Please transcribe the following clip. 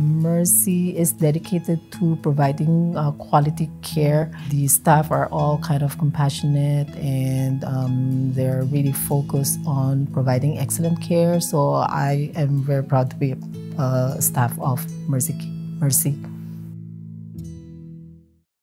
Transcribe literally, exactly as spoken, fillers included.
Mercy is dedicated to providing uh, quality care. The staff are all kind of compassionate, and um, they're really focused on providing excellent care. So I am very proud to be a staff of Mercy. Mercy.